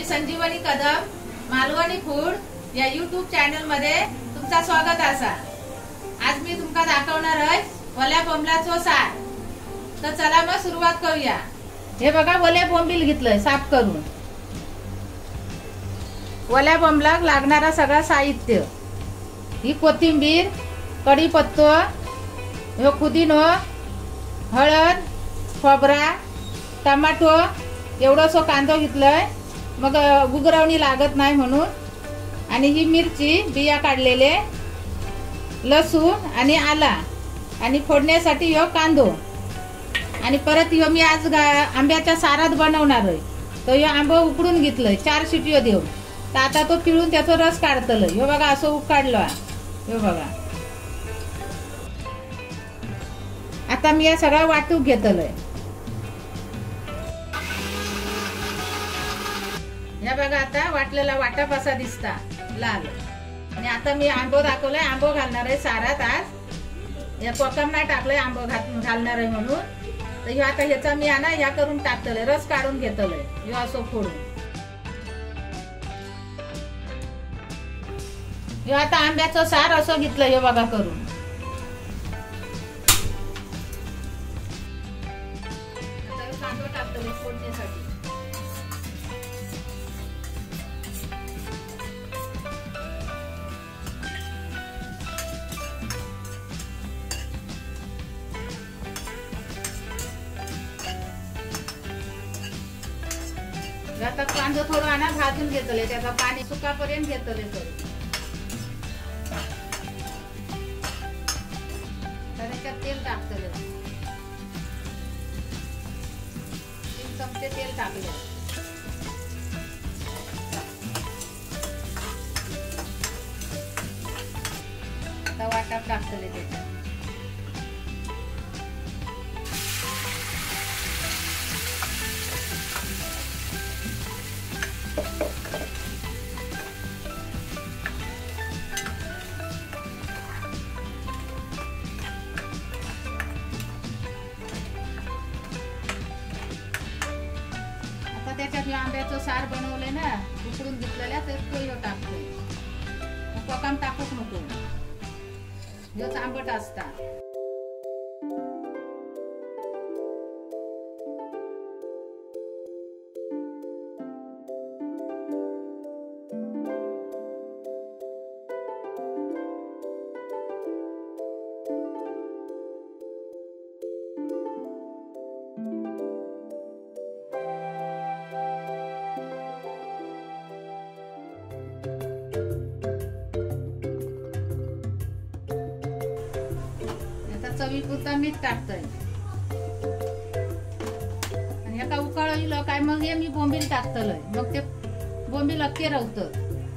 मी Sanjivani Kadam Malvani food या YouTube channel मध्ये तुमचा स्वागत असा। आज मी तुमका दाखवणार आहे ओल्या बोंबलाचो सार। तर चला मग सुरुवात करूया। हे बघा ओल्या बोंबील घेतलंय साफ करून। ओल्या बोंबलाक लागणारा सगळा साहित्य ही कोथिंबीर, कढीपत्तो, हे पुदिनो, हळद, खोबरा, टमाटो, एवढासो कांदो घेतलाय मग गुगरावणी लागत नाही म्हणून। आणि ही मिरची बिया काढलेले, लसूण आणि आला आणि फोडण्यासाठी ह्यो कांदो। आणि परत ह्यो मी आज आंब्याच्या सारात बनवणार आहे। तो ह्यो आंबो उकडून घेतलंय 4 शिट्यो देऊन। तर आता तो पिळून त्याचा रस काढतलं। ह्यो बघा असं उकाडला। ह्यो बघा आता मी या सगळा वाटूक घेतलंय। या बघा आता वाटलेला वाटा कसा दिसता लाल। आणि आता मी आंबो दाखवलाय, आंबो घालणार आहे सारात। आज या कोकम नाही टाकलंय, आंबो घालणार आहे म्हणून। तर ह्यो आता ह्याचा मी आणा ह्या करून टाकतलंय, रस काढून घेतलंय ह्यो असो फोडून। ह्यो आता आंब्याचं सार असं घेतलं ह्यो बघा करून। कांदो टाकतोय फोडणीसाठी। आता कांदो थोडं आणा भाजून घेतले, त्याचा पाणी सुकापर्यंत घेतले। त्याच्यात तेल टाकतले, 3 चमचे तेल टाकले। आता वाटप टाकतले त्याच्यात। त्याच्यात आंब्याचं सार बनवले ना उकडून घेतलेल्या, तर तो टाकतोय। कोकम टाकूच नको, जो आंबट असता। चवीपुरता मीठ टाकतोय आणि एका उकळलं काय मग हे मी बोंबील टाकतलंय। मग ते बोंबील अख्खे राहतं।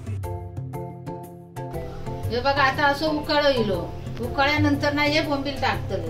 हे बघा आता असं उकळलं, उकळल्यानंतर ना हे बोंबील टाकतलंय।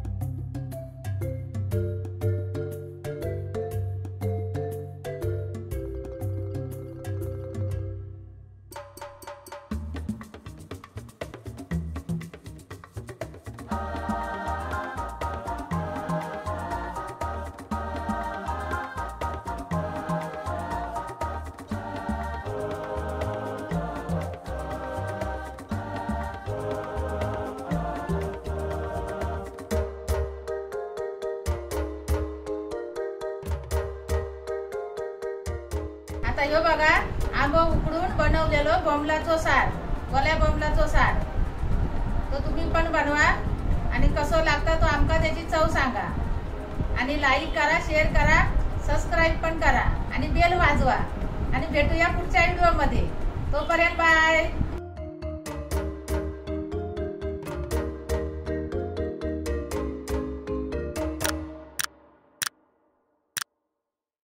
आता ह्यो बघा आंबो उकडून बनवलेलो बोंबलाचो सार, ओल्या बोंबलाचो सार। तो तुम्ही पण बनवा आणि कसं लागतं तो आमका त्याची चव सांगा। आणि लाईक करा, शेअर करा, सबस्क्राईब पण करा आणि बेल वाजवा। आणि भेटूया पुढच्या व्हिडिओ मध्ये। तोपर्यंत बाय।